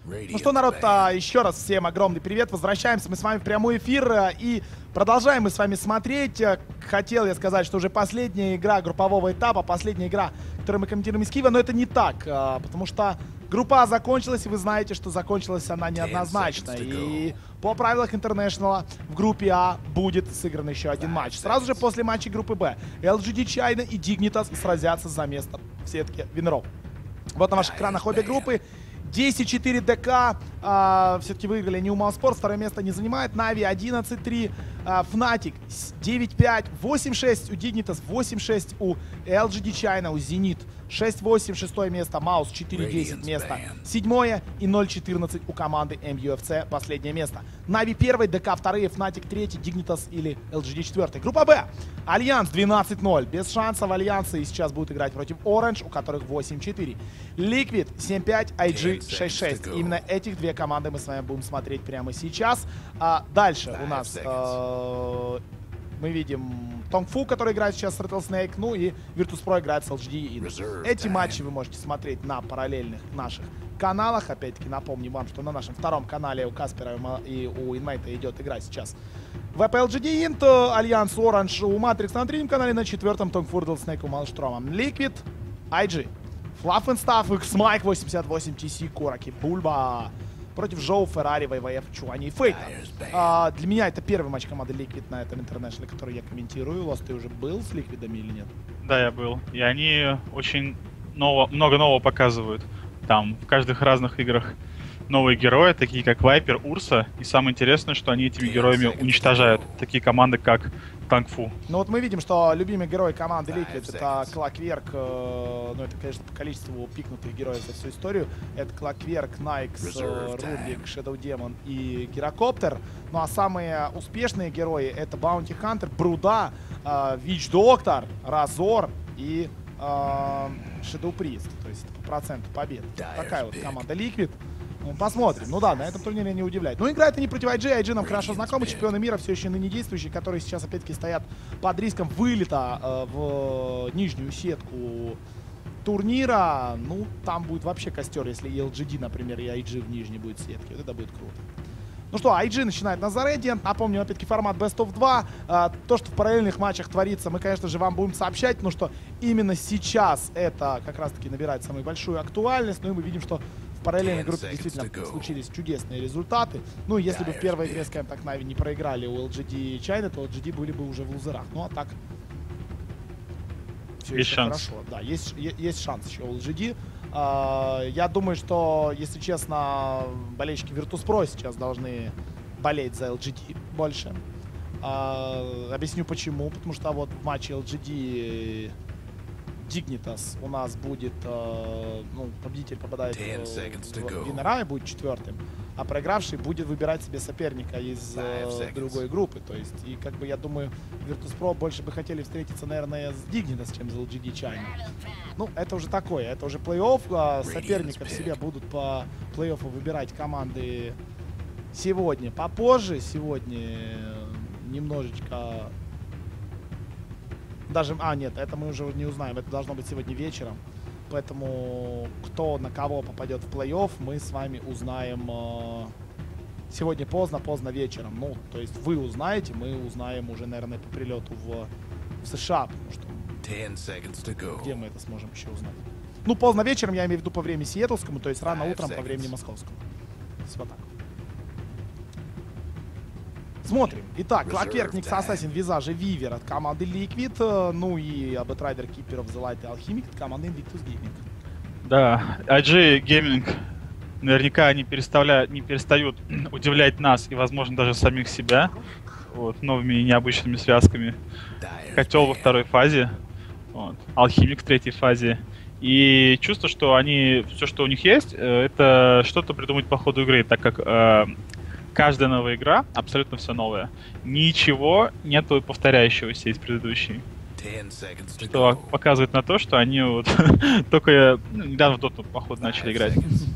Ну что, народ, еще раз всем огромный привет. Возвращаемся мы с вами в прямой эфир и продолжаем мы с вами смотреть. Хотел я сказать, что уже последняя игра группового этапа, последняя игра, которую мы комментируем из Киева, но это не так, потому что группа А закончилась, и вы знаете, что закончилась она неоднозначно. И по правилам International в группе А будет сыгран еще один матч. Сразу же после матча группы Б LGD China и Dignitas сразятся за место в сетке винров. Вот на ваших экранах обе группы. 10-4 ДК все-таки выиграли New Mal Sports, второе место не занимает. Нави 11-3, Fnatic 9-5, 8-6 у Dignitas, 8-6 у LGD China, у Zenit 6-8, шестое место, Маус 4-10 место, седьмое и 0-14 у команды MUFC, последнее место. Нави первый, ДК вторые, Fnatic третий, Dignitas или LGD четвертый. Группа Б. Альянс 12-0, без шансов Альянсы, и сейчас будут играть против Orange, у которых 8-4. Liquid 7-5, IG 6-6. Именно этих две команды мы с вами будем смотреть прямо сейчас. Дальше у нас мы видим Тонгфу, который играет сейчас с Rattlesnake, ну и Virtus.pro играет с LGD. Эти матчи вы можете смотреть на параллельных наших каналах. Опять-таки напомню вам, что на нашем втором канале у Каспера и у Инмейта идет игра сейчас ВП LGD Int, Альянс Orange у Matrix на третьем канале, на четвертом Тонгфу, Rattlesnake у Малштрома. Liquid, IG, Fluff and Stuff, X-Mike 88, TC, Кораки, Бульба против Жоу, Феррари, ВВФ, Чуани и Фейта. Для меня это первый матч команды Liquid на этом International, который я комментирую. Лос, ты уже был с Ликвидами или нет? Да, я был. И они очень много нового показывают. Там в каждых разных играх новые герои, такие как Вайпер, Урса. И самое интересное, что они этими героями уничтожают такие команды, как Тонгфу. Ну вот мы видим, что любимый герой команды Liquid это Clockwork. Ну это, конечно, по количеству пикнутых героев за всю историю. Это Clockwork, Найкс, Рубик, Shadow Demon и Гирокоптер. Ну а самые успешные герои это Bounty Hunter, Бруда, Witch Doctor, Разор и Shadow Priest. То есть по проценту побед. Такая вот команда Liquid. Ну, посмотрим. Ну да, на этом турнире не удивляет. Ну, играют они против IG. IG нам хорошо знакомы. Чемпионы мира все еще ныне действующие, которые сейчас опять-таки стоят под риском вылета в нижнюю сетку турнира. Ну, там будет вообще костер, если и LGD, например, и IG в нижней будет сетке. Вот это будет круто. Ну что, IG начинает на заряде. Напомню, опять-таки, формат Best of 2. То, что в параллельных матчах творится, мы, конечно же, вам будем сообщать. Но что именно сейчас это как раз-таки набирает самую большую актуальность. Ну и мы видим, что в параллельной группе действительно случились чудесные результаты. Ну, если бы в первой игре, скажем так, Нави не проиграли у LGD China, то LGD были бы уже в лузерах. Ну, а так все есть еще шанс. хорошо. Да, есть шанс еще у LGD. Я думаю, что, если честно, болельщики Virtus.pro сейчас должны болеть за LGD больше. Объясню почему. Потому что вот в матче LGD Dignitas у нас будет, ну, победитель попадает в Винера и будет четвертым, а проигравший будет выбирать себе соперника из другой группы. То есть, и как бы я думаю, Virtus.pro больше бы хотели встретиться, наверное, с Dignitas, чем за LGD China. Ну, это уже такое, это уже плей-офф. Соперников себе будут по плей-оффу выбирать команды сегодня попозже. Сегодня немножечко... Даже, нет, это мы уже не узнаем. Это должно быть сегодня вечером. Поэтому кто на кого попадет в плей-офф, мы с вами узнаем сегодня поздно вечером. Ну, то есть вы узнаете, мы узнаем уже, наверное, по прилету в США. Потому что где мы это сможем еще узнать? Ну, поздно вечером, я имею в виду по времени сиэтлскому, то есть рано утром по времени московскому. Вот так. Смотрим. Итак, Clockwork, Nix Assassin, Visage, Вивер от команды Liquid. Ну и Arbitrader, Keeper of the Light и Alchemic от команды Invictus Gaming. Да, IG Gaming, наверняка не перестают удивлять нас и, возможно, даже самих себя вот, новыми и необычными связками. Котел во второй фазе, вот, Alchemic в третьей фазе. И чувство, что они, все, что у них есть, это что-то придумать по ходу игры, так как каждая новая игра, абсолютно все новое. Ничего нету повторяющегося из предыдущей. Что показывает на то, что они вот только недавно в доту, походу, начали играть.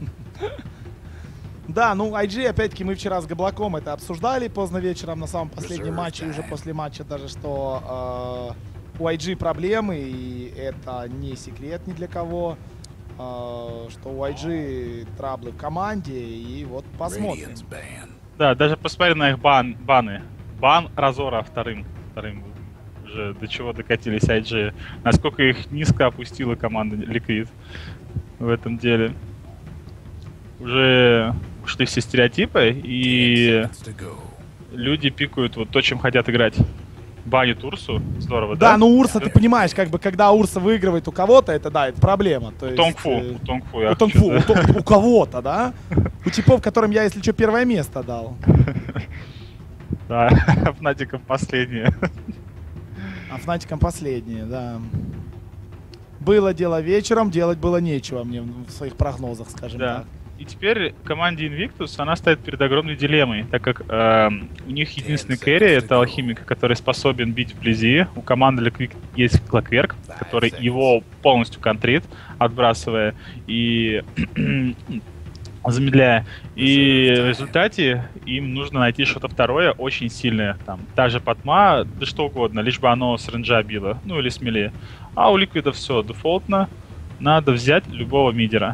Да, ну IG, опять-таки, мы вчера с Габлаком это обсуждали поздно вечером на самом последнем матче, уже после матча даже, что у IG проблемы, и это не секрет ни для кого. что у IG траблы в команде, и вот посмотрим. Да, даже посмотри на их баны. Бан Разора вторым уже до чего докатились IG. Насколько их низко опустила команда Liquid в этом деле. Уже ушли все стереотипы, и люди пикают вот то, чем хотят играть. Банит Урсу, здорово, да? Да, ну Урса, ты понимаешь, как бы, когда Урса выигрывает у кого-то, это, да, это проблема. То у есть, Тонгфу, у кого-то, да? У типов, которым я, если что, первое место дал. Да, Фнатиком последнее. А Фнатиком последнее, да. Было дело вечером, делать было нечего мне в своих прогнозах, скажем так. И теперь команде Invictus, она стоит перед огромной дилеммой, так как у них единственный керри — это Алхимик, который способен бить вблизи. У команды Liquid есть Clockwork, который его полностью контрит, отбрасывая и замедляя. И в результате им нужно найти что-то второе, очень сильное. Там, та же Патма, да что угодно, лишь бы оно с рейнджа било, ну или смелее. А у Ликвида все дефолтно. Надо взять любого мидера,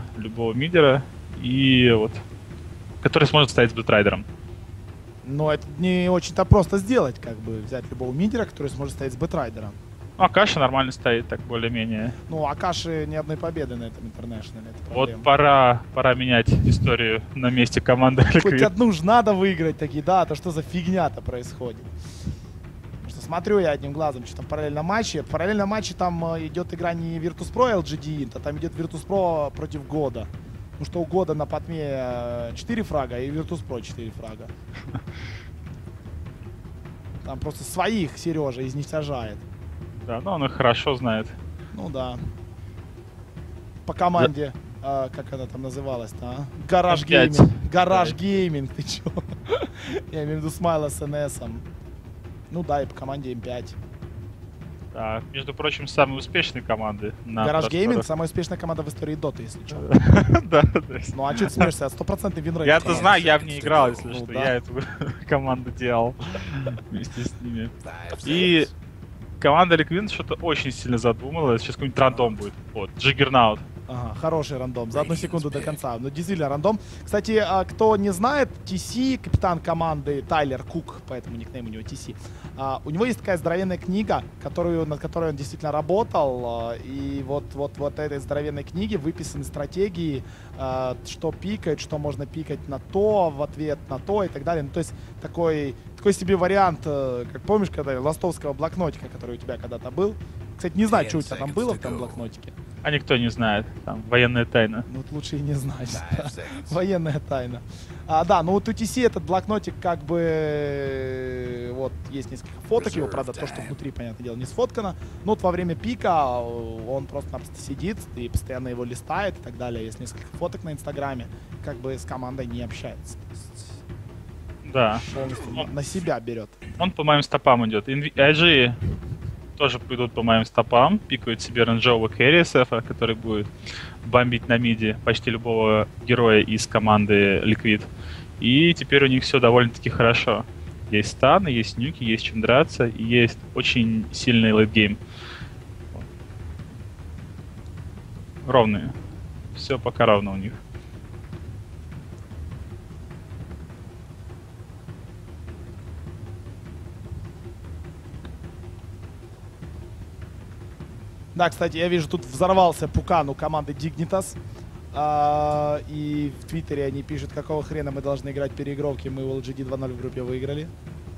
и вот, который сможет стоять с Бэтрайдером. Но это не очень-то просто сделать, как бы взять любого мидера, который сможет стоять с Бэтрайдером. Ну, Акаши нормально стоит, так более-менее. Ну, Акаши ни одной победы на этом интернешнале. Вот пора менять историю на месте команды. Хоть одну ж надо выиграть таки, да, то что за фигня-то происходит? Потому что смотрю я одним глазом, что там в параллельном матче. В параллельном матче там идет игра не Virtus.pro LGD, а там идет Virtus.pro против Года. Ну что у Года на Патме 4 фрага и Virtus.pro 4 фрага. Там просто своих Сережа изничтожает. Да, но он их хорошо знает. Ну да. По команде, как она там называлась-то, а? Гараж Гейминг. Гараж Гейминг, ты чё? Я имею в виду Смайла с НСом. Ну да, и по команде М5. Да, между прочим, самые успешные команды. Гараж Гейминг — самая успешная команда в истории Доты, если что. Да. Ну а что ты смеешься? 100% винрейт. Я-то знаю, я в ней играл, если что. Я эту команду делал вместе с ними. И команда Liquid что-то очень сильно задумалась. Сейчас какой-нибудь рандом будет. Вот, Джиггернаут. Ага, хороший рандом. За 1 секунду до конца. Ну, действительно, рандом. Кстати, кто не знает, TC, капитан команды Тайлер Кук, поэтому никнейм у него TC, у него есть такая здоровенная книга, над которой он действительно работал. И вот этой здоровенной книге выписаны стратегии, что пикать, что можно пикать на то, в ответ на то и так далее. Ну, то есть такой себе вариант, как помнишь, когда ластовского блокнотика, который у тебя когда-то был. Кстати, не знаю, что у тебя там было в том блокнотике. А никто не знает. Там военная тайна. Ну, вот лучше и не знать. Да. Военная тайна. Да, ну вот у TC этот блокнотик как бы... Вот, есть несколько фоток его, правда, то, что внутри, понятное дело, не сфоткано. Но вот во время пика он просто-напросто сидит и постоянно его листает и так далее. Есть несколько фоток на Инстаграме. Как бы с командой не общается. Да. Полностью на себя берет. Он по моим стопам идет. IG тоже пойдут по моим стопам, пикают себе рейнджового керри SF, который будет бомбить на миде почти любого героя из команды Liquid. И теперь у них все довольно-таки хорошо. Есть станы, есть нюки, есть чем драться, и есть очень сильный лейтгейм. Ровные. Все пока ровно у них. Да, кстати, я вижу, тут взорвался пукан у команды Dignitas. И в Твиттере они пишут, какого хрена мы должны играть переигровки, мы у LGD 2.0 в группе выиграли.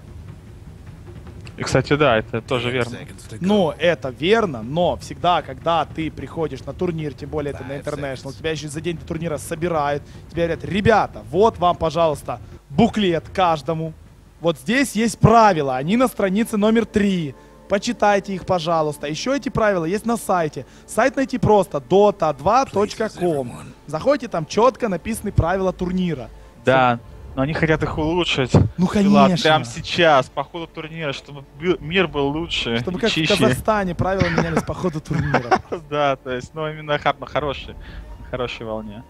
И, кстати, да, это тоже верно. Ну, это верно, но всегда, когда ты приходишь на турнир, тем более это на International, тебя еще за день до турнира собирают, тебе говорят: ребята, вот вам, пожалуйста, буклет каждому. Вот здесь есть правила, они на странице номер 3. Почитайте их, пожалуйста. Еще эти правила есть на сайте. Сайт найти просто dota2.com. Заходите, там четко написаны правила турнира. Да, но они хотят их улучшить. Ну, конечно. Прямо сейчас, по ходу турнира, чтобы мир был лучше. Чтобы как в Казахстане правила менялись по ходу турнира. Да, то есть, ну, именно на хорошей волне.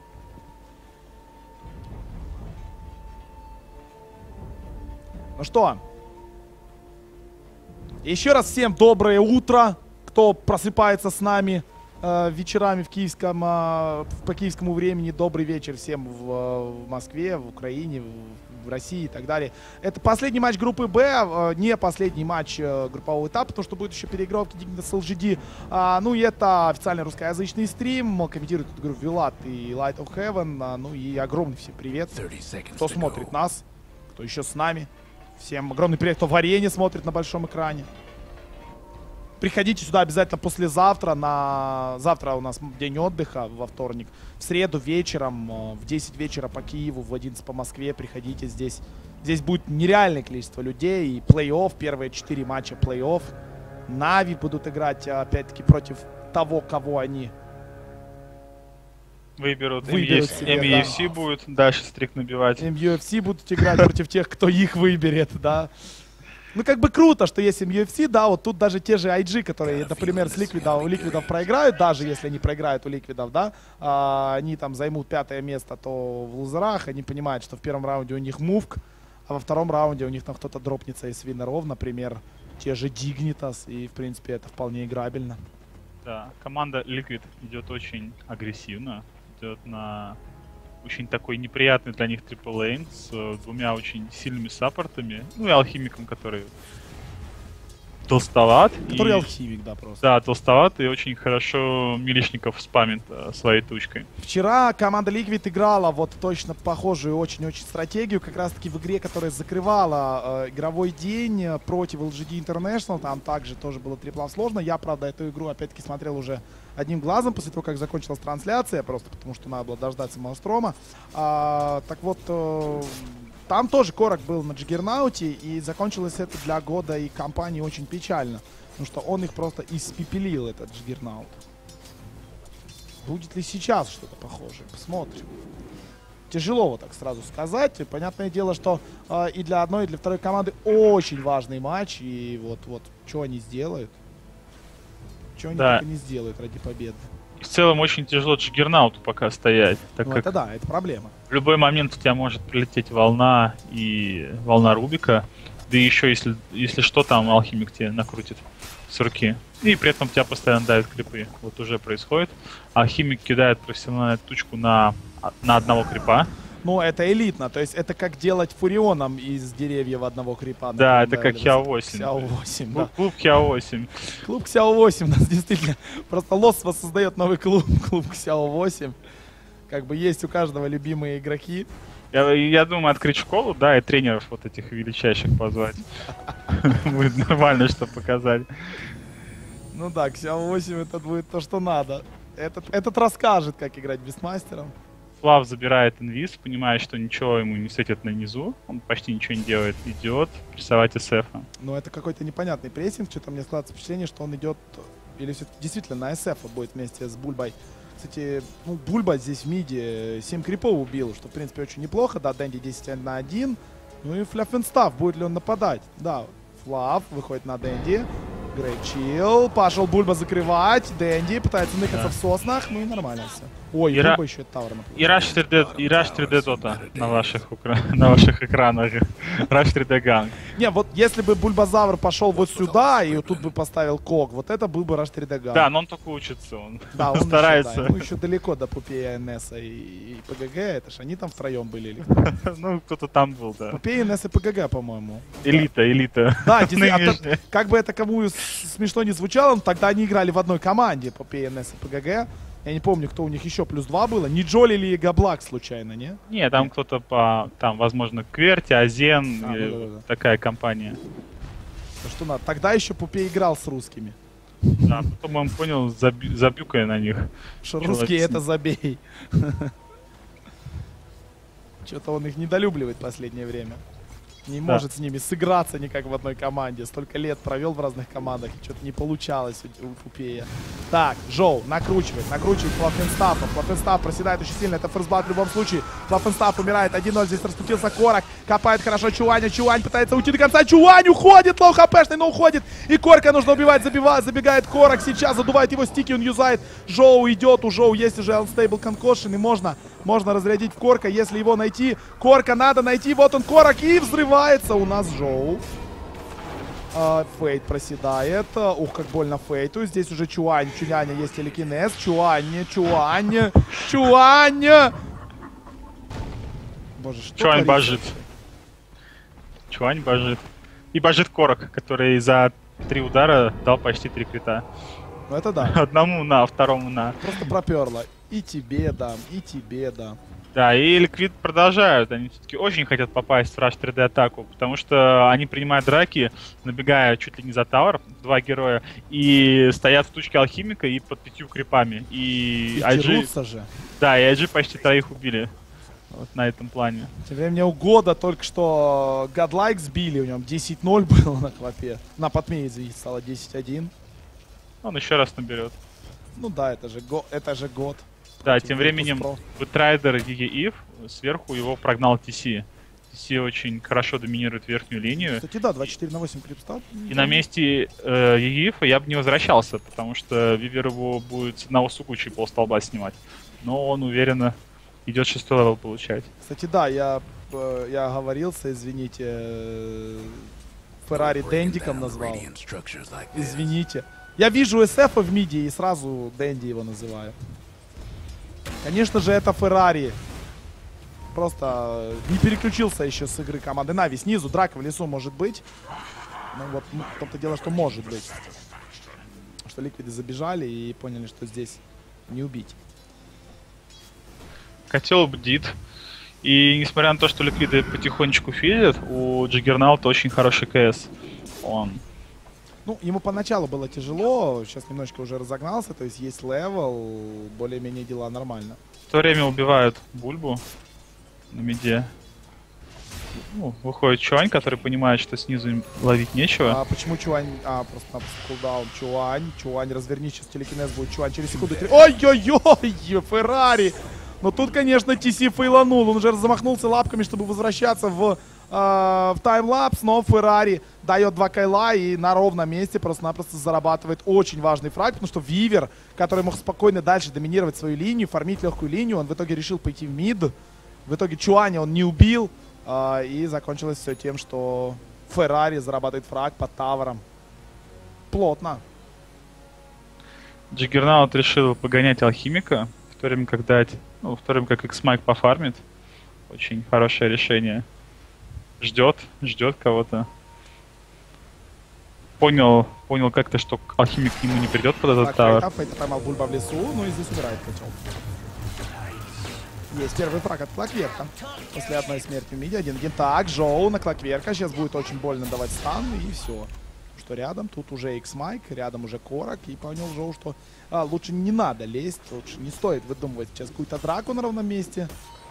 Ну что? Еще раз всем доброе утро, кто просыпается с нами. вечерами в киевском, по киевскому времени. Добрый вечер всем в Москве, в Украине, в России и так далее. Это последний матч группы Б, не последний матч группового этапа, потому что будет еще переигровки Dignitas с LGD. Ну и это официальный русскоязычный стрим. Комментирует эту игру Вилат и Light of Heaven. Ну и огромный всем привет, кто смотрит нас, кто еще с нами. Всем огромный привет, кто в арене смотрит на большом экране. Приходите сюда обязательно послезавтра. Завтра у нас день отдыха, во вторник. В среду вечером, в 10 вечера по Киеву, в 11 по Москве. Приходите здесь. Здесь будет нереальное количество людей. И плей-офф, первые 4 матча плей-офф. Нави будут играть, опять-таки, против того, кого они выберут себе, MUFC да. будет дальше стрик набивать. MUFC будут играть против тех, кто их выберет, да. Ну, как бы круто, что есть MUFC, да, вот тут даже те же IG, которые, например, с у Ликвидов проиграют, даже если они проиграют у Ликвидов, да, они там займут 5-е место, то в лузерах они понимают, что в первом раунде у них мувк, а во втором раунде у них там кто-то дропнется из виннеров, например, те же Dignitas, и, в принципе, это вполне играбельно. Да, команда Liquid идет очень агрессивно, идет на очень такой неприятный для них трипл-лейн с двумя очень сильными саппортами. Ну и алхимиком, который толстоват. Который алхимик, да, просто. Да, толстоват и очень хорошо милишников спамит своей тучкой. Вчера команда Liquid играла вот точно похожую очень-очень стратегию, как раз-таки в игре, которая закрывала игровой день против LGD International. Там также тоже было триплом сложно. Я, правда, эту игру опять-таки смотрел уже одним глазом после того, как закончилась трансляция, просто потому что надо было дождаться Маустрома. Так вот, там тоже Корок был на Джиггернауте, и закончилось это для Года и компании очень печально, потому что он их просто испепелил, этот Джиггернаут. Будет ли сейчас что-то похожее? Посмотрим. Тяжело вот так сразу сказать. И понятное дело, что и для одной, и для второй команды очень важный матч, и вот что они сделают. Что они только не сделают ради победы. В целом очень тяжело Джиггернауту пока стоять. Так ну как это да, это проблема. В любой момент у тебя может прилететь волна и волна Рубика. Да и еще, если что, там алхимик тебе накрутит с руки. И при этом тебя постоянно давят крипы. Вот уже происходит. Алхимик кидает профессиональную тучку на одного крипа. Ну, это элитно, то есть это как делать фурионом из деревьев одного крипа. Да, это как Хиа-8. Хиа-8, да. Клуб Хиа-8. Клуб Хиа-8 у нас действительно, просто Лос создает новый клуб Хиа-8. Как бы есть у каждого любимые игроки. Я думаю, открыть школу, да, и тренеров вот этих величайших позвать. Будет нормально, что показать. Ну да, Хиа-8 это будет то, что надо. Этот расскажет, как играть бестмастером. Флав забирает инвиз, понимая, что ничего ему не светит на низу. Он почти ничего не делает. Идет прессовать СФ-а. Ну, это какой-то непонятный прессинг. Что-то мне складывается впечатление, что он идет... Или все-таки действительно на СФ будет вместе с Бульбой. Кстати, ну, Бульба здесь в миде 7 крипов убил, что, в принципе, очень неплохо. Да, Дэнди 10 на 1. Ну и Фляффенстаф, будет ли он нападать? Да, Флав выходит на Дэнди. Грейт чилл. Пошел Бульба закрывать. Дэнди пытается ныкаться в соснах. Ну и нормально все. Ой, Бульба еще и Тавр нападает. И Rush 3D Dota на ваших экранах. Rush 3D Gang. Не, вот если бы Бульбазавр пошел вот сюда и тут бы поставил Ког, вот это был бы Rush 3D Gang. Да, но он только учится, он старается. Еще, да, ему еще далеко до Пупея, НСа и ПГГ, это ж они там втроем были или кто? Ну, кто-то там был, да. Пупея, НС и ПГГ, по-моему. Элита. Да, действительно, как бы это кому смешно не звучало, но тогда они играли в одной команде, Пупея, НС и ПГГ. Я не помню, кто у них еще +2 было. Не Джоли или Габлак случайно, не? Не, там кто-то там, возможно, Кверти, Азен, такая компания. Ну что надо, тогда еще Пупей играл с русскими. Да, потом он понял, забюкая на них. Что русские это забей. Что-то он их недолюбливает в последнее время. Не может с ними сыграться никак в одной команде. Столько лет провел в разных командах, и что-то не получалось у Пупея. Так, Жоу накручивает Флаффенстафа. Флаффенстаф проседает очень сильно. Это ферстблат в любом случае. Флаффенстаф умирает 1-0. Здесь раскрутился Корок. Копает хорошо Чуаня. Чуань пытается уйти до конца. Чуань уходит. Лоу хпшный, но уходит. И Корка нужно убивать. Забегает Корок. Сейчас задувает его стики. Он юзает. Жоу идет. У Жоу есть уже Unstable Concussion. И можно разрядить Корка, если его найти. Корка надо найти. Вот он, Корок. И взрывается у нас Жоу. Фейт проседает. Ух, как больно Фейту. Здесь уже Чуань. Чуняня есть телекинез. Чуань. Боже, что Чуань творится? божит. Чуань божит. И божит Корок, который за 3 удара дал почти 3 крита. Ну это да. Одному на, второму на. Просто проперло. И тебе дам, и тебе дам. Да, и Liquid продолжают. Они все-таки очень хотят попасть в Rush 3D атаку, потому что они принимают драки, набегая чуть ли не за тавер, 2 героя, и стоят в тучке алхимика и под 5 крипами. И дерутся же. Да, и IG почти 3 убили. Вот на этом плане. Тем временем у Года только что Godlike сбили, у него 10-0 было на клопе. На потме, извините, стало 10-1. Он еще раз наберет. Ну да, это же год. Да, тем временем Бэтрайдер и сверху его прогнал TC. TC очень хорошо доминирует верхнюю линию. Кстати, да, 24 на 8 крипстат. И на месте Егифа я бы не возвращался, потому что Вивер его будет с одного сугучи полстолба снимать. Но он уверенно идет 6 левел получать. Кстати, да, я оговорился, извините. Феррари Дэндиком назвал. Извините. Я вижу SF в миде и сразу Дэнди его называю. Конечно же, это Феррари. Просто не переключился еще с игры команды Нави. Снизу драка в лесу может быть. Ну вот, в том-то дело, что может быть. Что Ликвиды забежали и поняли, что здесь не убить. Котел бдит. И несмотря на то, что Ликвиды потихонечку фидят, у Джиггернаута очень хороший КС. Ну, ему поначалу было тяжело, сейчас немножечко уже разогнался, то есть левел, более-менее дела нормально. В то время убивают Бульбу на миде. Ну, выходит Чуань, который понимает, что снизу им ловить нечего. А почему Чуань? Просто кулдаун. Чуань, развернись, сейчас телекинез будет. Чуань через секунду. Ой-ой-ой, Феррари! Но тут, конечно, TC фейланул, он уже замахнулся лапками, чтобы возвращаться в таймлапс, но Феррари дает 2 кайла и на ровном месте просто-напросто зарабатывает очень важный фраг, потому что Вивер, который мог спокойно дальше доминировать свою линию, фармить легкую линию, он в итоге решил пойти в мид. В итоге Чуаня он не убил, и закончилось все тем, что Феррари зарабатывает фраг под тавером. Плотно. Джиггернаут решил погонять алхимика, в то время как X-Mike пофармит. Очень хорошее решение. Ждет кого-то. Понял как-то, что алхимик к нему не придет под этот тавер. Фейта поймал Бульба в лесу, ну и здесь убирает котел. Есть первый фраг от Клокверка. После одной смерти в миде 1-1. Так, Жоу на Клокверка. Сейчас будет очень больно давать стан, и все. Что рядом, тут уже X-Mike, рядом уже Корок. И понял Жоу, что лучше не надо лезть, лучше не стоит выдумывать сейчас какую-то драку на ровном месте.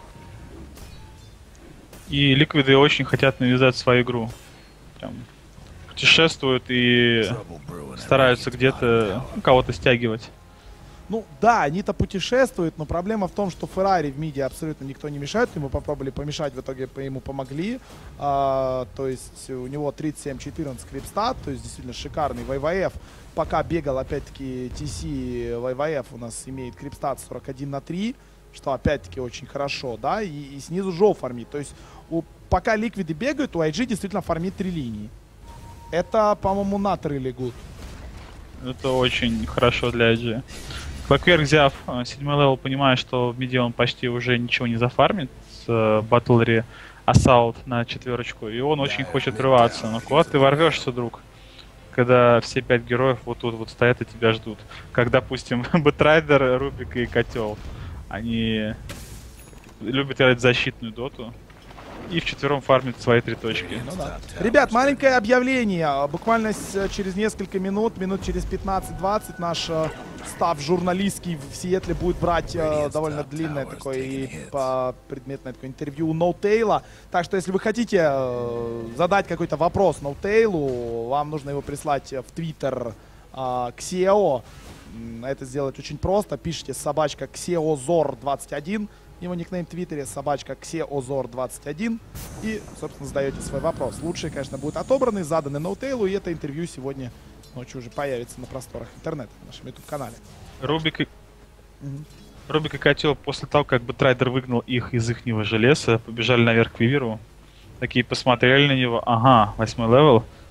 И Ликвиды очень хотят навязать свою игру. Прям путешествуют и стараются где-то кого-то стягивать. Ну да, они-то путешествуют, но проблема в том, что Феррари в миде абсолютно никто не мешает. Ему попробовали помешать, в итоге ему помогли. То есть у него 37-14 крипстат, то есть действительно шикарный ВВФ. Пока бегал опять-таки TC, ВВФ у нас имеет крипстат 41/3. Что опять-таки очень хорошо, да, и снизу Жоу фармит. То есть пока Ликвиды бегают, у IG действительно фармит 3 линии. Это, по-моему, not really good. Это очень хорошо для IG. Клокверк, взяв 7 левел, понимает, что в миде он почти уже ничего не зафармит с Батлери Assault на 4, и он очень хочет рваться. Но куда ты ворвешься, друг? Когда все 5 героев вот тут вот стоят и тебя ждут. Как, допустим, Бэтрайдер, Рубик и Котел. Они любят играть защитную доту и вчетвером фармят свои 3 точки. Ну, да. Ребят, маленькое объявление. Буквально через несколько минут через 15-20 наш став журналистский в Сиэтле будет брать довольно длинное такое и предметное такое интервью у Ноутейла. Так что, если вы хотите задать какой-то вопрос Ноутейлу, вам нужно его прислать в Твиттер Ксео. Это сделать очень просто. Пишите собачка Ксеозор21. Его никнейм в Твиттере собачка Ксеозор21. И, собственно, задаете свой вопрос. Лучшие, конечно, будут отобраны, заданы Ноутейлу. И это интервью сегодня ночью уже появится на просторах интернета, на нашем YouTube-канале. Рубик и Котел после того, как Бэтрайдер выгнал их из ихнего же леса, побежали наверх к Виверу. Такие посмотрели на него. Ага, 8 левел.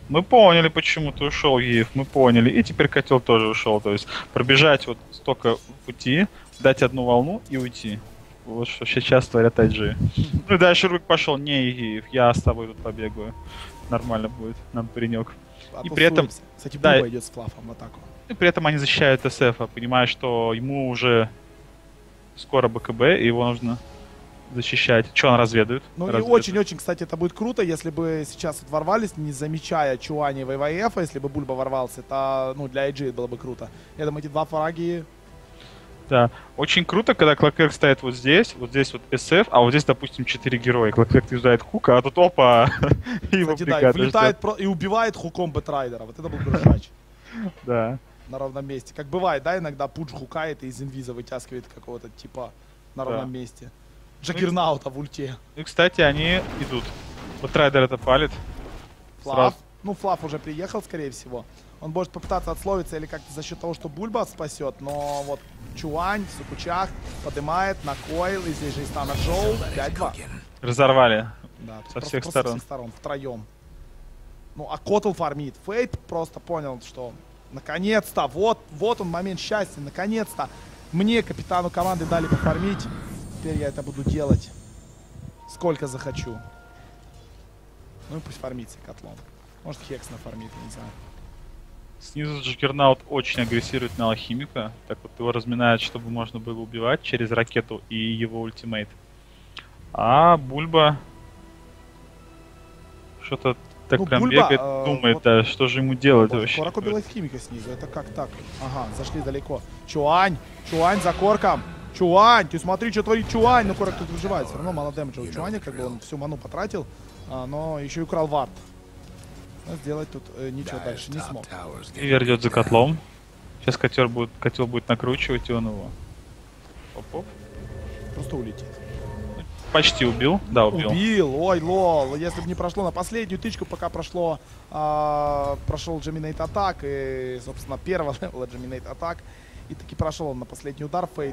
Мы поняли, почему ты ушел, Ев, мы поняли. И теперь котел тоже ушел. То есть пробежать вот столько пути, дать одну волну и уйти. Вот что сейчас творят IG. Ну и дальше Рубик пошел. Не, Ев, я с тобой тут побегаю. Нормально будет, нам паренек. И при этом... Кстати, Бульба идет с флафом в атаку. И при этом они защищают СФ, понимая, что ему уже скоро БКБ, и его нужно защищать. Что он разведывает? Ну и очень-очень, кстати, это будет круто, если бы сейчас вот ворвались, не замечая Чуани и ВВФ, если бы Бульба ворвался, это, ну, для IG было бы круто. Я думаю, эти два фраги... Да, очень круто, когда Клокверк стоит вот здесь вот СФ, а вот здесь, допустим, 4 героя. Клокверк юзает хука, а тут опа, и его бригада влетает и убивает хуком Бэтрайдера. Вот это был грошач. Да. На ровном месте. Как бывает, да, иногда Пудж хукает и из инвиза вытаскивает какого-то типа на ровном месте. Джаггернаута в ульте. И, кстати, они идут. Вот Райдер это палит. Флаф. Ну, Флаф уже приехал, скорее всего. Он может попытаться отсловиться или как-то за счет того, что Бульба спасет. Но вот Чуань в сукучах поднимает на койл. И здесь же и стана Джоу. 5-2. Разорвали. Да, со всех сторон. Со всех сторон, втроем. Ну, а Котл фармит. Фейт просто понял, что наконец-то, вот он момент счастья. Наконец-то мне, капитану команды, дали пофармить. Теперь я это буду делать сколько захочу. Ну и пусть фармится котлом. Может, Хекс нафармит, я не знаю. Снизу Джаггернаут очень агрессирует на алхимика. Так вот его разминает, чтобы можно было убивать через ракету и его ультимейт. А Бульба что-то так прям Бульба, бегает, думает, вот, да, что же ему делать вообще. Корок убил алхимика снизу, это как так? Ага, зашли далеко. Чуань за корком. Чуань, ты смотри, что творит Чуань. Ну, корок тут выживает, все равно мало дэмэджа у Чуаня, как бы он всю ману потратил, но еще и украл вард. Сделать тут ничего дальше не смог. Вивер идет за котлом. Сейчас котел будет накручивать, и он его... Оп-оп. Просто улетит. Почти убил. Да, убил. Убил, ой, лол. Если бы не прошло на последнюю тычку, пока прошел Джаминейт Атак, и, собственно, первого левела Джаминейт Атак, и таки прошел он на последний удар. Фейт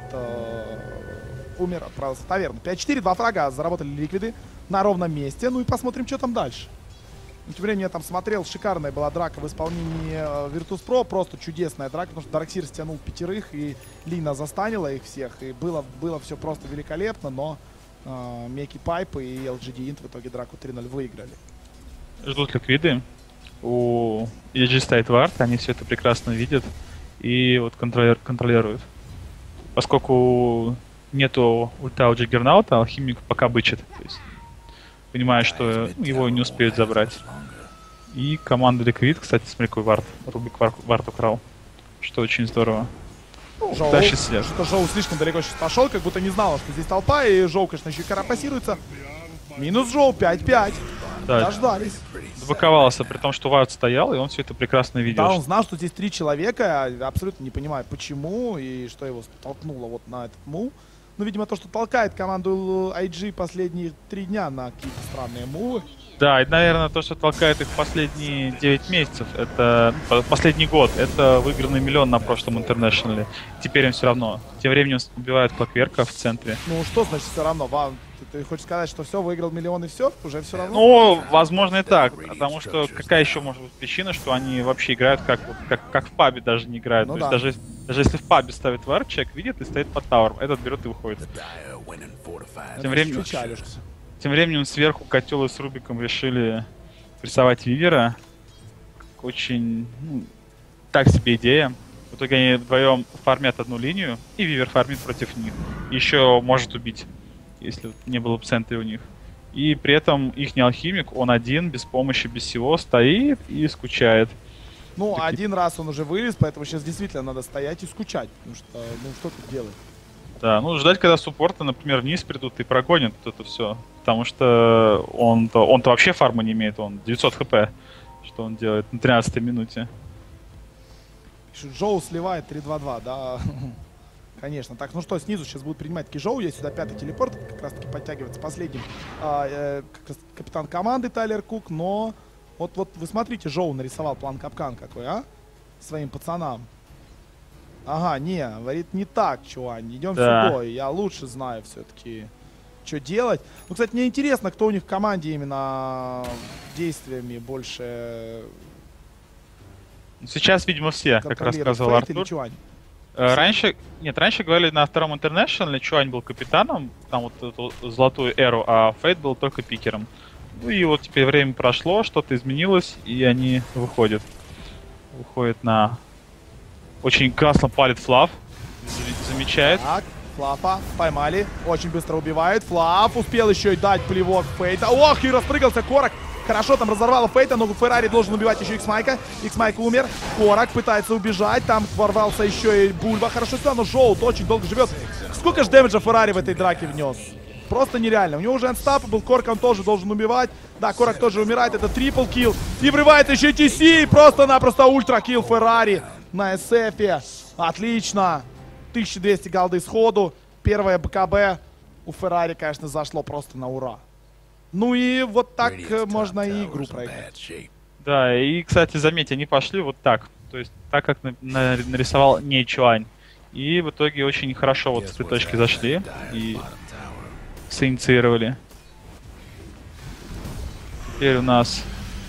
умер, отправился в таверну. 5-4, 2 фрага, заработали ликвиды на ровном месте. Ну и посмотрим, что там дальше. Тем временем я там смотрел, шикарная была драка в исполнении Virtus.pro, просто чудесная драка, потому что Дарксир стянул 5, и Лина застанила их всех, и было все просто великолепно, но Меки Пайп и LGD Int в итоге драку 3-0 выиграли. Ждут ликвиды. У EG стоит вард, они все это прекрасно видят и вот контролируют. Поскольку нету ульта у Джаггернаута, алхимик пока бычит. То есть, понимая, что его не успеют забрать. И команда Liquid, кстати, смотри, какой вард. Рубик вард украл. Что очень здорово. Дальше след. Что Жоу слишком далеко сейчас пошел, как будто не знал, что здесь толпа, и Жоу, конечно, еще и карапасируется. Минус Жоу, 5-5. Да, дождались. Заблоковался, при том, что вард стоял, и он все это прекрасно видел. Да, он знал, что здесь 3 человека, абсолютно не понимаю, почему, и что его толкнуло вот на этот мув. Ну, видимо, то, что толкает команду IG последние 3 дня на какие-то странные мувы. Да, и, наверное, то, что толкает их последние 9 месяцев, это последний год, это выигранный миллион на прошлом интернешнале. Теперь им все равно. Тем временем убивают Клокверка в центре. Ну, что значит все равно? Ты хочешь сказать, что все, выиграл миллион и все? Уже все равно? Ну, возможно и так. Потому что какая еще может быть причина, что они вообще играют как в пабе даже не играют. Ну, то есть даже если в пабе ставит вард, человек видит и стоит под тауром. Этот берет и выходит. Тем временем сверху котел с Рубиком решили прессовать Вивера. Очень так себе идея. В итоге они вдвоем фармят одну линию, и Вивер фармит против них. Еще может убить, если не было бы центра у них. И при этом их алхимик, он один, без помощи, без всего, стоит и скучает. Ну, один раз он уже вылез, поэтому сейчас действительно надо стоять и скучать. Потому что, ну, что тут делать? Да, ну, ждать, когда суппорты, например, вниз придут и прогонят вот это все. Потому что он-то вообще фарма не имеет, он 900 хп. Что он делает на 13-й минуте. Джоу сливает 3-2-2, да. Конечно. Так, ну что, снизу сейчас будут принимать Кижоу. Есть сюда 5-й телепорт. Как раз таки подтягивается последним капитан команды Тайлер Кук. Но вот вы смотрите, Жоу нарисовал план капкан какой, а? Своим пацанам. Ага, не, говорит, не так, Чуань. Идем сюда. Я лучше знаю все-таки. что делать. Ну, кстати, мне интересно, кто у них в команде именно действиями больше... Сейчас, видимо, все, как рассказывал Артур. Раньше говорили на втором Интернешнле, Чуань был капитаном, там вот эту золотую эру, а Фейт был только пикером. Ну и вот теперь время прошло, что-то изменилось, и они выходят. Выходят на... Очень классно палит Флав, замечает. Так, Флафа поймали, очень быстро убивает. Флав успел еще и дать плевок Фейта. Ох, и распрыгался Корок. Хорошо там разорвало Фейта, но Феррари должен убивать еще Икс-Майка. Икс-Майк умер. Корок пытается убежать. Там ворвался еще и Бульба. Хорошо сюда, но Жоут очень долго живет. Сколько же дэмэджа Феррари в этой драке внес? Просто нереально. У него уже анстап был. Корк он тоже должен убивать. Да, Корок тоже умирает. Это трипл килл. И врывается еще ТС. Просто-напросто ультра килл Феррари на SF. Отлично. 1200 голды сходу. Первое БКБ у Феррари, конечно, зашло просто на ура. Ну и вот так можно и игру проиграть. Да, и, кстати, заметьте, они пошли вот так. То есть так, как нарисовал не Чуань. И в итоге очень хорошо вот с этой точки зашли и синициировали. Теперь у нас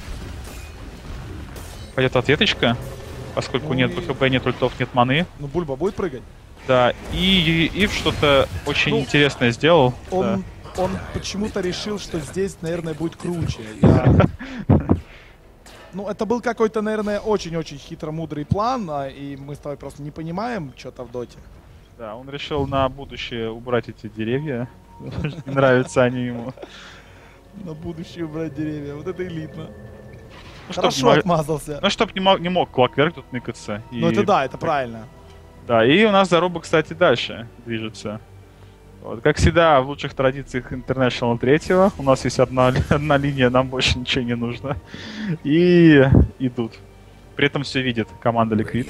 пойдет ответочка, поскольку нет БКБ, нет ультов, нет маны. Ну, Бульба будет прыгать? Да, и Ив что-то очень интересное сделал. Он почему-то решил, что здесь, наверное, будет круче. Ну, это был какой-то, наверное, очень-очень хитро-мудрый план, и мы с тобой просто не понимаем что-то в доте. Да, он решил на будущее убрать эти деревья. Не нравятся они ему. На будущее убрать деревья, вот это элитно. Хорошо отмазался. Ну, чтоб не мог Клокверк тут ныкаться. Ну, это да, это правильно. Да, и у нас заруба, кстати, дальше движется. Вот, как всегда, в лучших традициях International 3 у нас есть одна линия, нам больше ничего не нужно. И идут. При этом все видит команда Liquid.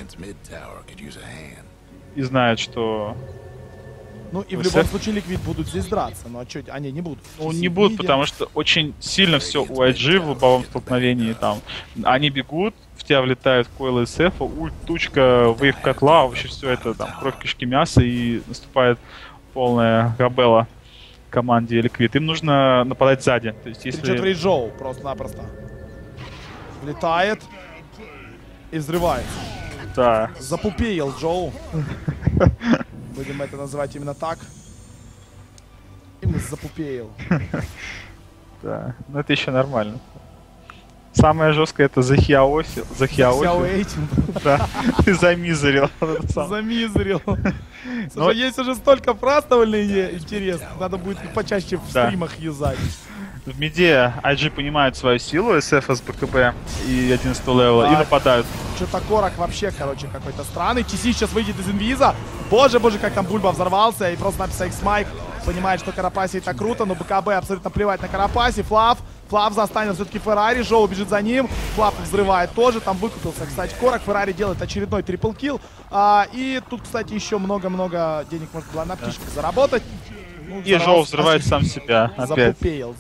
И знают, что... Ну и в любом случае Liquid будут здесь драться, ну а что, они не будут? Ну не будут, потому что очень сильно все у IG в лобовом столкновении там. Они бегут, в тебя влетают койлы SF, ульт, тучка, вейв котла, вообще все это там кровь, кишки, мясо, и наступает полная габела команде Liquid. Им нужно нападать сзади. То есть если... 3-4 Джоу просто-напросто. Влетает и взрывается. Да. Запупеил Джоу. Будем это называть именно так. Именно запупеил. Да, но это еще нормально. Самое жесткое это захиаосил. Да, ты замизерил. Замизерил. Слушай, есть уже столько фраз довольно интересных. Надо будет почаще в стримах юзать. В миде IG понимают свою силу, SF с БКБ и 11 левела, и нападают. Что-то Корок вообще, короче, какой-то странный. TC сейчас выйдет из инвиза. Боже, как там Бульба взорвался. И просто написал X-Майк. Понимает, что Карапаси это круто, но БКБ абсолютно плевать на Карапаси. Флав застанет все-таки Феррари. Жоу бежит за ним. Флав взрывает тоже. Там выкупился, кстати, Корок. Феррари делает очередной трипл-килл. И тут, кстати, еще много-много денег можно было на птичках заработать. Ну, и Жоу взрывает сам себя. Опять. Запупеил.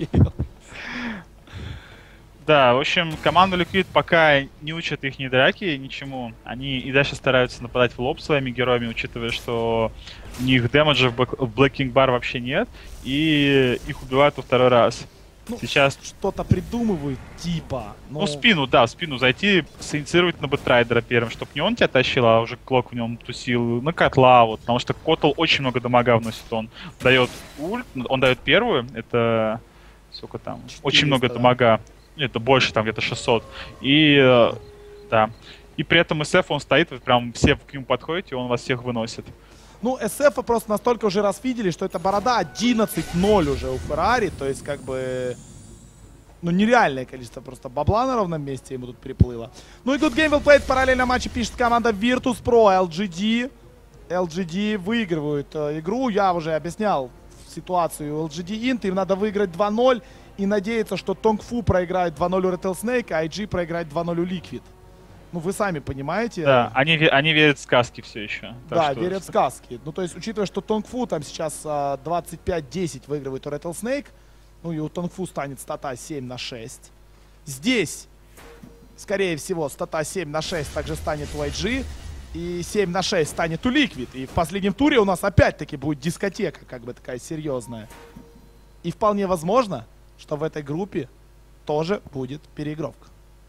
Да, в общем, команду Liquid пока не учат их драки, ничему. Они и дальше стараются нападать в лоб своими героями, учитывая, что у них дэмэджа в Black King Bar вообще нет, и их убивают во второй раз. Ну, сейчас что-то придумывают, типа. Ну, в спину зайти, синициировать на Бэтрайдера первым, чтобы не он тебя тащил, а уже Клок в нем тусил, на котла, вот, потому что Котл очень много дамага вносит, он дает ульт, он дает первую, это, сколько там, 400, очень много дамага, это больше, там где-то 600, и, да, и при этом SF он стоит, вот прям все к нему подходите, он вас всех выносит. Ну, SF просто настолько уже расфидели, что это борода 11-0 уже у Феррари. То есть, как бы, ну, нереальное количество просто бабла на ровном месте ему тут приплыло. Ну и good game well played. Параллельно матче пишет команда Virtus.pro, LGD. LGD выигрывают игру. Я уже объяснял ситуацию LGD Int. Им надо выиграть 2-0 и надеяться, что Тонгфу проиграет 2-0 у Rattlesnake, а IG проиграет 2-0 у Liquid. Ну, вы сами понимаете. Да, они верят в сказки все еще. Да, верят в сказки. Ну, то есть, учитывая, что Тонгфу там сейчас 25-10 выигрывает у Rattlesnake, ну, и у Тонгфу станет стата 7-6. Здесь, скорее всего, стата 7-6 также станет у IG. И 7-6 станет у Liquid. И в последнем туре у нас опять-таки будет дискотека, как бы такая серьезная. И вполне возможно, что в этой группе тоже будет переигровка.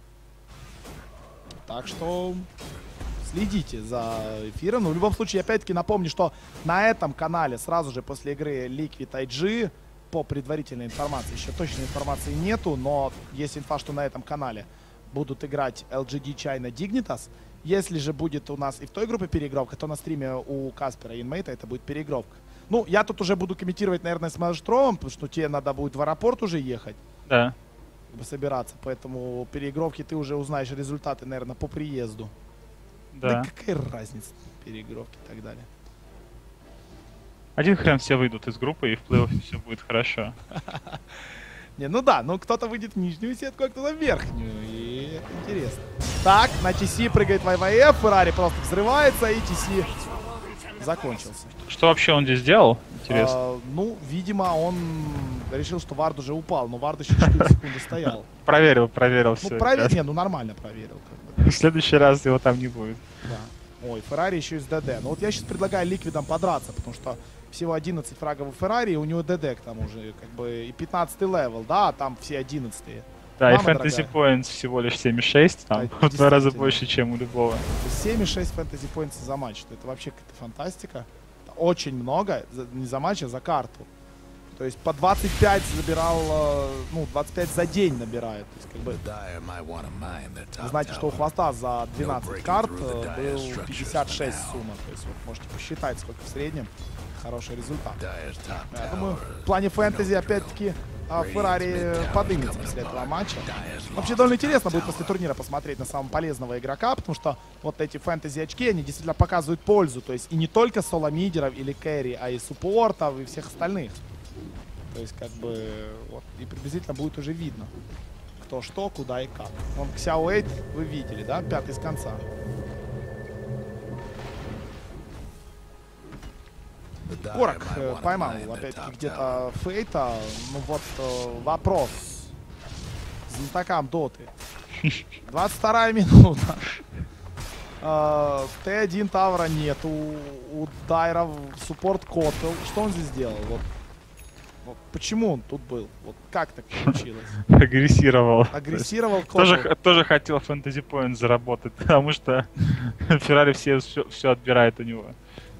Так что следите за эфиром. Но в любом случае, опять-таки напомню, что на этом канале сразу же после игры Liquid IG, по предварительной информации, еще точной информации нету, но есть инфа, что на этом канале будут играть LGD China Dignitas. Если же будет у нас и в той группе переигровка, то на стриме у Каспера и Инмейта это будет переигровка. Ну, я тут уже буду комментировать, наверное, с Мажтровым, потому что тебе надо будет в аэропорт уже ехать. Да. Собираться, поэтому переигровки ты уже узнаешь результаты, наверное, по приезду. Да. Какая разница, переигровки и так далее. Один хрен все выйдут из группы, и в плей-оффе все будет хорошо. Не, ну да, ну кто-то выйдет в нижнюю сетку, а кто-то в верхнюю. И это интересно. Так, на TC прыгает ВВФ, Феррари просто взрывается, и TC закончился. Что вообще он здесь делал? Интересно. Ну, видимо, он решил, что Вард уже упал, но Вард еще 4 секунды стоял. Проверил Ну, все. не, ну нормально проверил. Как бы. В следующий раз его там не будет. Да. Ой, Феррари еще и с ДД. Ну вот я сейчас предлагаю Ликвидам подраться, потому что всего 11 фрагов у Феррари, и у него ДД к тому же, как бы, и 15-й левел, да, а там все 11-е. Да, и Мама Fantasy дорогая. Points всего лишь 7,6, там Да, в 2 раза действительно. больше, чем у любого. 7,6 фэнтези поинтс за матч. Это вообще какая-то фантастика. Это очень много, не за матч, а за карту. То есть по 25 забирал, ну, 25 за день набирает. То есть, как бы, вы знаете, что у Хвоста за 12 карт был 56 сумма. То есть вот можете посчитать, сколько в среднем. Хороший результат. Я думаю, в плане фэнтези, опять-таки, Феррари подымется после этого матча. Вообще довольно интересно будет после турнира посмотреть на самого полезного игрока, потому что вот эти фэнтези-очки, они действительно показывают пользу. То есть и не только соло-мидеров или кэрри, а и суппортов, и всех остальных. То есть как бы вот, и приблизительно будет уже видно, кто что, куда и как. Вон Xiao 8 вы видели, да? 5 с конца. Корок поймал опять-таки где-то Фейта. Ну вот вопрос знатокам доты. 22-я минута. Т1 Тавра нету. У Дайра суппорт Котл. Что он здесь делал? Вот почему он тут был? Вот как так получилось? Агрессировал. Агрессировал Котл. Тоже хотел Fantasy Point заработать, потому что Феррари все отбирает у него.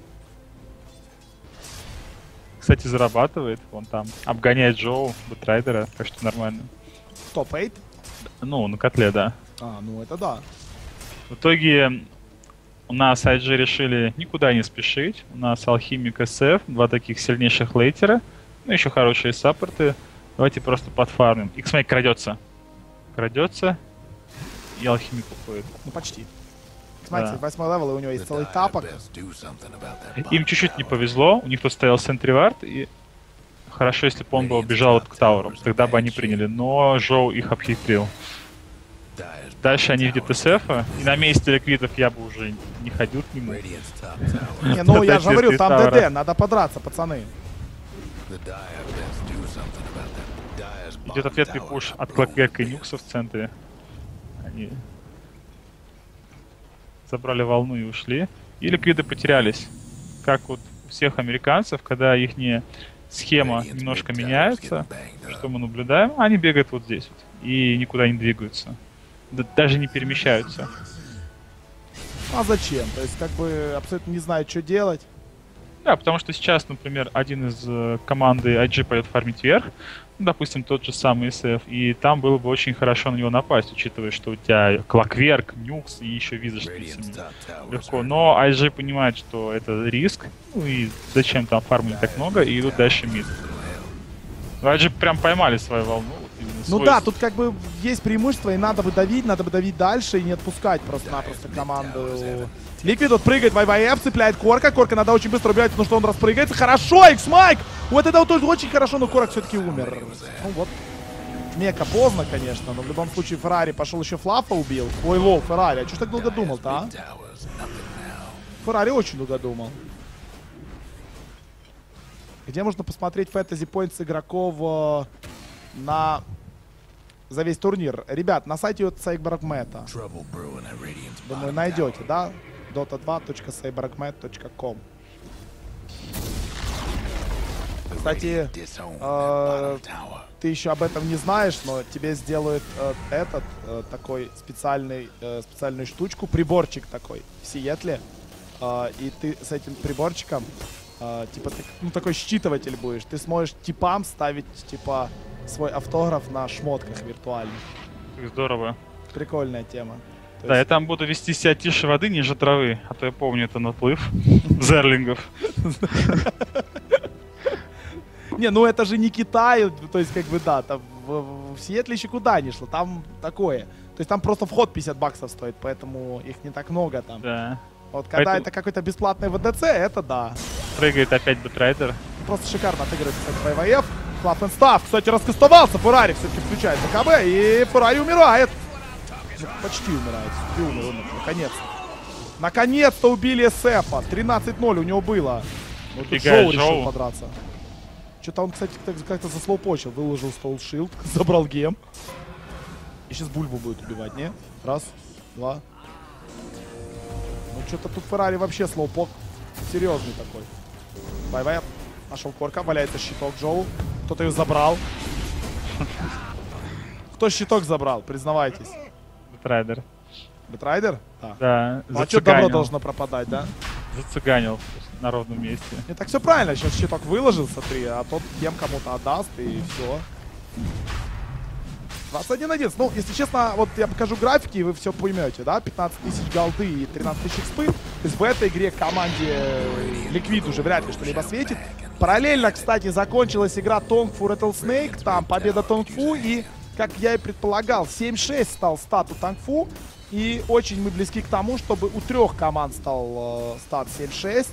Кстати, зарабатывает, он там обгоняет Джоу, Бэтрайдера, так что нормально. Топ-8? Ну, на котле, да. Ну это да. В итоге у нас IG решили никуда не спешить. У нас Алхимик SF, два таких сильнейших лейтера, ну еще хорошие саппорты. Давайте просто подфармим. X-Make крадется. Крадется, и Алхимик уходит. Ну почти. Смотрите, 8-й левел, и у него есть целый тапок. Им чуть-чуть не повезло, у них тут стоял Сентривард, и хорошо, если бы он бы убежал вот к Тауру, тогда бы они приняли, но Жоу их обхитрил. Дальше они видят СФ, и на месте ликвидов я бы уже не ходил к нему. Не, ну я же говорю, там ДД, надо подраться, пацаны. Идет ответный пуш от Клокверка и Нюкса в центре. Они забрали волну и ушли. И ликвиды потерялись. Как вот у всех американцев, когда их схема немножко меняется, что мы наблюдаем, они бегают вот здесь вот и никуда не двигаются. Даже не перемещаются. А зачем? То есть как бы абсолютно не знают, что делать. Да, потому что сейчас, например, один из команды IG пойдет фармить вверх, ну, допустим, тот же самый SF, и там было бы очень хорошо на него напасть, учитывая, что у тебя Клокверк, Нюкс и еще Виза шпицами легко. Но IG понимает, что это риск, ну и зачем там фармить так много, и идут дальше мид. IG прям поймали свою волну. Ну да, тут как бы есть преимущество, и надо бы давить дальше и не отпускать просто-напросто команду. Ликвид вот прыгает, ВВФ цепляет Корка. Корка надо очень быстро убивать, потому что он распрыгается. Хорошо, X-Майк! Вот это вот тоже очень хорошо, но Корок все-таки умер. Ну вот. Мека поздно, конечно, но в любом случае Феррари пошел еще Флафа убил. Ой, лоу, Феррари, а что ж так долго думал-то, а? Феррари очень долго думал. Где можно посмотреть фэнтези поинтс игроков за весь турнир? Ребят, на сайте от Сайкбарагмета. Думаю, найдете, да? dota2.cyberagmet.com. Кстати, ты еще об этом не знаешь, но тебе сделают такой специальную штучку, приборчик такой в Сиэтле. И ты с этим приборчиком, типа, ты, ну, такой считыватель будешь. Ты сможешь типам ставить, типа, свой автограф на шмотках виртуальных. Здорово. Прикольная тема. Да, я там буду вести себя тише воды, ниже травы. А то я помню, это наплыв зерлингов. Не, ну это же не Китай, то есть, как бы, да, там в Сиэтле еще куда ни шло, там такое. То есть там просто вход 50 баксов стоит, поэтому их не так много там. Да. Вот когда это какой-то бесплатный ВДЦ, это да. Прыгает опять Бэтрайдер. Просто шикарно отыгрывает, кстати, ВВФ. Классный став, кстати, раскастовался, Феррари все-таки включает БКБ, и Феррари умирает. Ну, почти умирает, умер, наконец-то. Наконец-то убили СФа, 13-0 у него было. Ну, тут Джоу решил подраться. Что-то он, кстати, как-то заслоупочил. Выложил Soul Shield, забрал гем. И сейчас Бульбу будет убивать, не? Раз, два. Ну, что-то тут Феррари вообще слоупок серьезный такой. Бай-бай. Нашел корка, валяется щиток Джоу. Кто-то ее забрал. Кто щиток забрал? Признавайтесь. Бэтрайдер. Бэтрайдер? Да. Ну, а что добро должно пропадать, да? Зацыганил на ровном месте. Не, так все правильно, сейчас щиток выложил, смотри, а тот гем кому-то отдаст, и все. 21-11. Ну, если честно, вот я покажу графики, и вы все поймете, да? 15 тысяч голды и 13 тысяч экспы. То есть в этой игре команде Liquid уже вряд ли что-либо светит. Параллельно, кстати, закончилась игра Tongfu Rattlesnake. Там победа Tongfu, и, как я и предполагал, 7-6 стал стат у Tongfu. И очень мы близки к тому, чтобы у трех команд стал стат 7-6.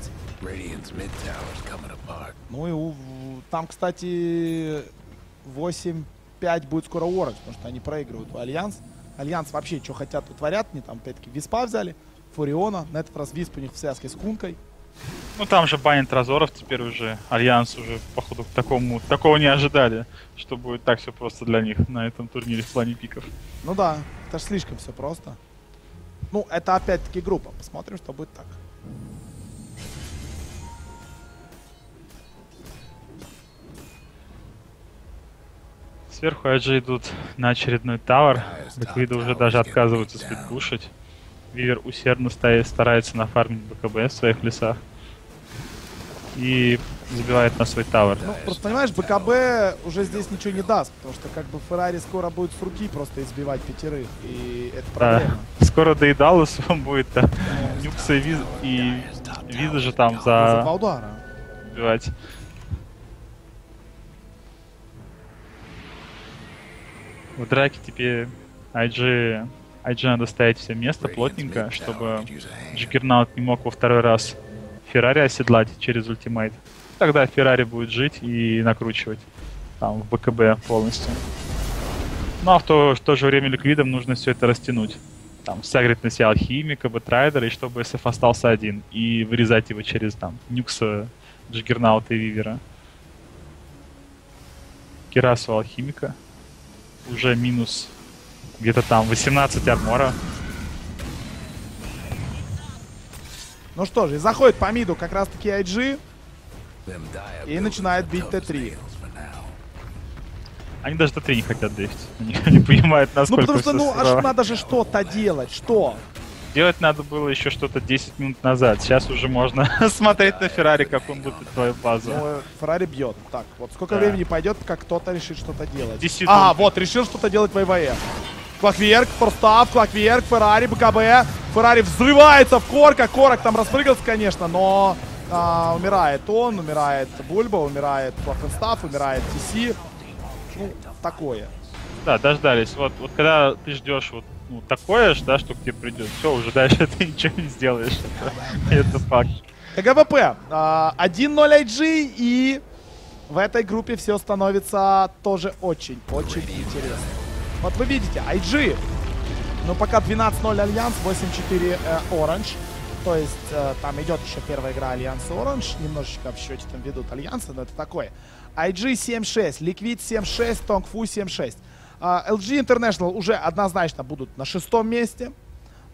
Ну и там, кстати, 8-5 будет скоро Orange, потому что они проигрывают у Альянс. Альянс вообще что хотят, утворят. Они там опять-таки Виспа взяли, Фуриона. На этот раз Висп у них в связке с Кункой. Ну там же банят Разоров теперь уже. Альянс уже, походу, такого не ожидали, что будет так все просто для них на этом турнире в плане пиков. Ну да, это же слишком все просто. Ну, это опять-таки группа. Посмотрим, что будет так. Сверху IG идут на очередной тавер. Liquid уже даже отказываются сплитпушить. Вивер усердно старается нафармить БКБ в своих лесах. И забивает на свой тавер. Ну, просто понимаешь, БКБ уже здесь ничего не даст, потому что как бы Феррари скоро будет с руки просто избивать пятерых, и это проблема. Да. Скоро доедалус он будет, да. Нюкса и Виза же там за 2 удара убивать. В драке теперь IG надо ставить все место плотненько, чтобы Джиггернаут не мог во второй раз Феррари оседлать через ультимейт. Тогда Феррари будет жить и накручивать там в БКБ полностью. Ну а в то же время Ликвидам нужно все это растянуть. Там сагрить на себя Алхимика, Бэтрайдера, и чтобы СФ остался один. И вырезать его через там Нюкса, Джиггернаута и Вивера. Кирасу Алхимика. Уже минус где-то там 18 армора. Ну что же, и заходит по миду как раз таки IG. И начинает бить Т3. Они даже Т3 не хотят дефить. Они не понимают, насколько... Ну потому что, ну, аж надо же что-то делать. Что? Делать надо было еще что-то 10 минут назад. Сейчас уже можно смотреть на Феррари, как он лупит твою базу. Ну, Феррари бьет. Так, вот сколько времени пойдет, как кто-то решит что-то делать. Вот, решил что-то делать ВВФ. Клокверк, форстав, Клокверк, Феррари, БКБ. Феррари взрывается в Корка. Корок там распрыгался, конечно, но умирает он, умирает Бульба, умирает Клокверстав, умирает ТС. Ну, такое. Да, дождались. Вот когда ты ждешь вот такое, да, что к тебе придет, все, уже дальше ты ничего не сделаешь. Это факт. КГВП. 1-0 IG, и в этой группе все становится тоже очень-очень интересно. Вот вы видите, IG, ну пока 12-0 Альянс, 8-4 Orange. То есть там идет еще первая игра Альянс и Orange. Немножечко в счете там ведут Альянсы, но это такое. IG 7-6, Liquid 7-6, Tongfu 7-6. LG International уже однозначно будут на 6-м месте.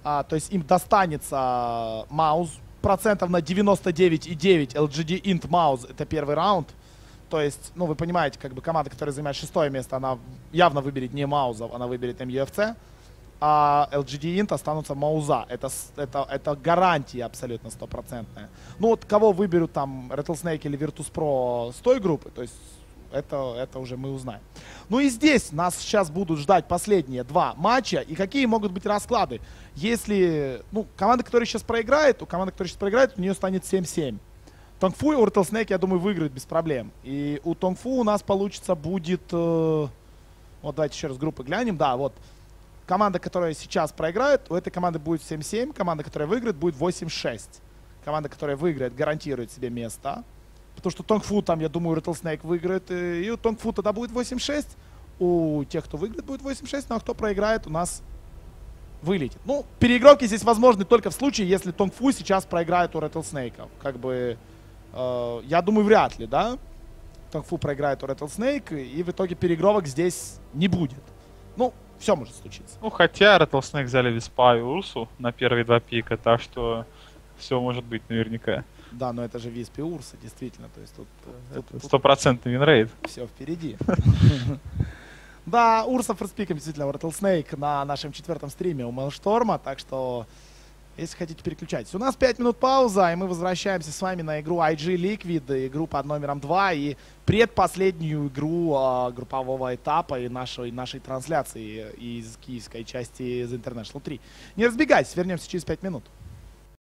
То есть им достанется Маус. Процентов на 99,9 LGD Int Маус. Это первый раунд. То есть, ну, вы понимаете, как бы команда, которая занимает 6-е место, она явно выберет не Маузов, она выберет MUFC. А LGD Int останутся Мауза. Это гарантия абсолютно стопроцентная. Ну, вот кого выберут там Rattlesnake или Virtus.pro с той группы, то есть это уже мы узнаем. Ну и здесь нас сейчас будут ждать последние 2 матча. И какие могут быть расклады? Если, ну, команда, которая сейчас проиграет, у нее станет 7-7. Тонгфу и у Rattlesnake, я думаю, выиграют без проблем. И у Тонгфу у нас получится будет... вот давайте еще раз группы глянем. Да, вот. Команда, которая сейчас проиграет, у этой команды будет 7-7. Команда, которая выиграет, будет 8-6. Команда, которая выиграет, гарантирует себе место. Потому что Тонгфу там, я думаю, Rattlesnake выиграет. И у Тонгфу тогда будет 8-6. У тех, кто выиграет, будет 8-6. Ну а кто проиграет, у нас вылетит. Ну, переигровки здесь возможны только в случае, если Тонгфу сейчас проиграет у Rattlesnake. Как бы, я думаю, вряд ли, да? Тонгфу проиграет у Rattlesnake, и в итоге переигровок здесь не будет. Ну, все может случиться. Ну, хотя Rattlesnake взяли Виспа и Урсу на первые 2 пика, так что все может быть наверняка. Да, но это же Висп и Урса, действительно. То есть тут 100% винрейт. Все впереди. Да, Урса форспиком действительно у Rattlesnake на нашем 4-м стриме у Maelstrom, так что если хотите, переключайтесь. У нас 5 минут пауза, и мы возвращаемся с вами на игру IG Liquid, игру под номером 2 и предпоследнюю игру группового этапа и нашей трансляции из киевской части из International 3. Не разбегайтесь, вернемся через 5 минут.